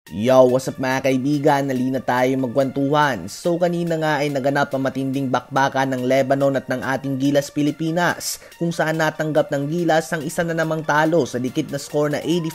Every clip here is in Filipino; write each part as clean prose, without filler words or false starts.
Yo, what's up mga kaibigan? Nalina tayo magkwentuhan. So kanina nga ay naganap ang matinding bakbakan ng Lebanon at ng ating Gilas Pilipinas, kung saan natanggap ng Gilas ang isa na namang talo sa dikit na score na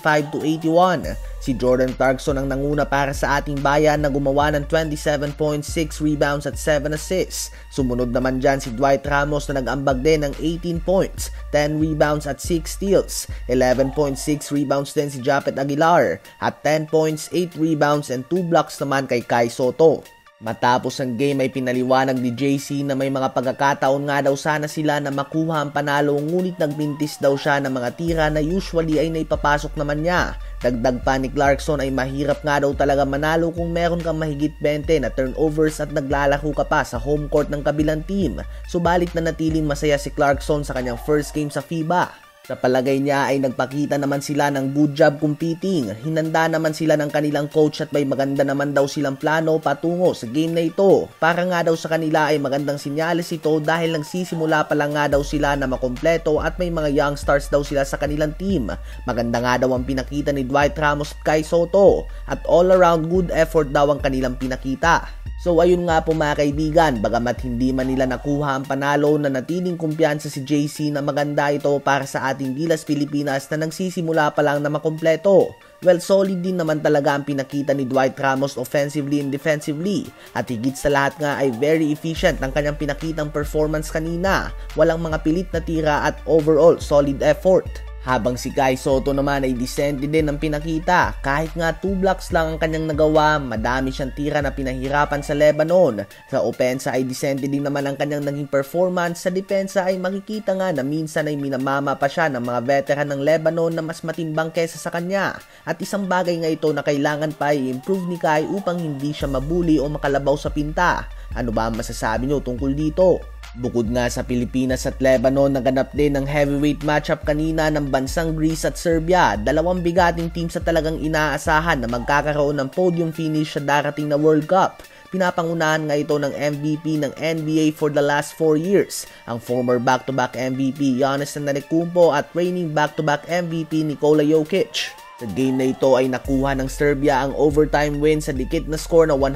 85-81. Si Jordan Clarkson ang nanguna para sa ating bayan na gumawa ng 27.6 rebounds at 7 assists. Sumunod naman dyan si Dwight na nag-ambag din ng 18 points, 10 rebounds at 6 steals. 11.6 rebounds din si Japet Aguilar at 10 points, 8 rebounds and 2 blocks naman kay Sotto. Matapos ang game ay pinaliwanag ni JC na may mga pagkakataon nga daw sana sila na makuha ang panalo, ngunit nagbintis daw siya ng mga tira na usually ay naipapasok naman niya. Dagdag pa ni Clarkson ay mahirap nga daw talaga manalo kung meron kang mahigit 20 na turnovers at naglalaro ka pa sa home court ng kabilang team. Subalit na natiling masaya si Clarkson sa kanyang first game sa FIBA. Sa palagay niya ay nagpakita naman sila ng good job competing. Hinanda naman sila ng kanilang coach at may maganda naman daw silang plano patungo sa game na ito. Para nga daw sa kanila ay magandang sinyalis ito dahil nagsisimula pa lang nga daw sila na makompleto at may mga young stars daw sila sa kanilang team. Maganda nga daw ang pinakita ni Dwight at Sotto at all around good effort daw ang kanilang pinakita. So ayun nga po mga kaibigan, bagamat hindi man nila nakuha ang panalo, na natiling kumpiyansa si JC na maganda ito para sa ating Gilas Pilipinas na nagsisimula pa lang na makompleto. Well, solid din naman talaga ang pinakita ni Dwight offensively and defensively. At higit sa lahat nga ay very efficient ang kanyang pinakitang performance kanina. Walang mga pilit na tira at overall solid effort. Habang si Sotto naman ay decente din ang pinakita. Kahit nga 2 blocks lang ang kanyang nagawa, madami siyang tira na pinahirapan sa Lebanon. Sa opensa ay decente din naman ang kanyang naging performance. Sa depensa ay makikita nga na minsan ay minamama pa siya ng mga veteran ng Lebanon na mas matimbang kesa sa kanya. At isang bagay nga ito na kailangan pa i-improve ni Kai upang hindi siya mabuli o makalabaw sa pinta. Ano ba ang masasabi nyo tungkol dito? Bukod nga sa Pilipinas at Lebanon, naganap din ang heavyweight matchup kanina ng bansang Greece at Serbia. Dalawang bigating team sa talagang inaasahan na magkakaroon ng podium finish sa darating na World Cup. Pinapangunahan nga ito ng MVP ng NBA for the last 4 years, ang former back-to-back MVP Giannis at reigning back-to-back MVP Jokic. Sa game na ito ay nakuha ng Serbia ang overtime win sa dikit na score na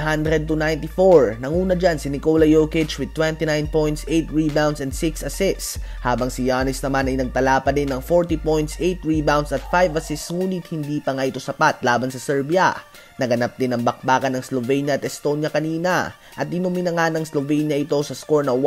100-94. Nanguna dyan si Jokic with 29 points, 8 rebounds and 6 assists. Habang si Giannis naman ay nagtala pa din ng 40 points, 8 rebounds at 5 assists, ngunit hindi pa nga ito sapat laban sa Serbia. Naganap din ang bakbakan ng Slovenia at Estonia kanina at dinumina nga ng Slovenia ito sa score na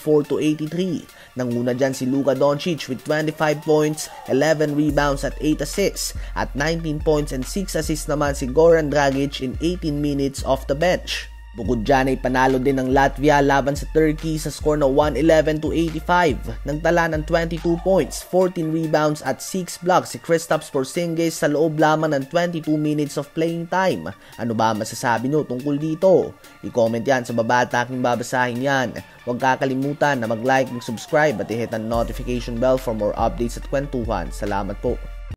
104-83. Nanguna dyan si Doncic with 25 points, 11 rebounds at 8 assists at 19 points and 6 assists naman si Goran Dragic in 18 minutes off the bench. Bukod dyan ay panalo din ng Latvia laban sa Turkey sa score na 111-85. Nagtala ng 22 points, 14 rebounds at 6 blocks si Kristaps Porzingis sa loob lamang ng 22 minutes of playing time. Ano ba masasabi nyo tungkol dito? I-comment yan sa baba at aking babasahin yan. Huwag kakalimutan na mag-like, mag-subscribe at i-hit ang notification bell for more updates at kwentuhan. Salamat po.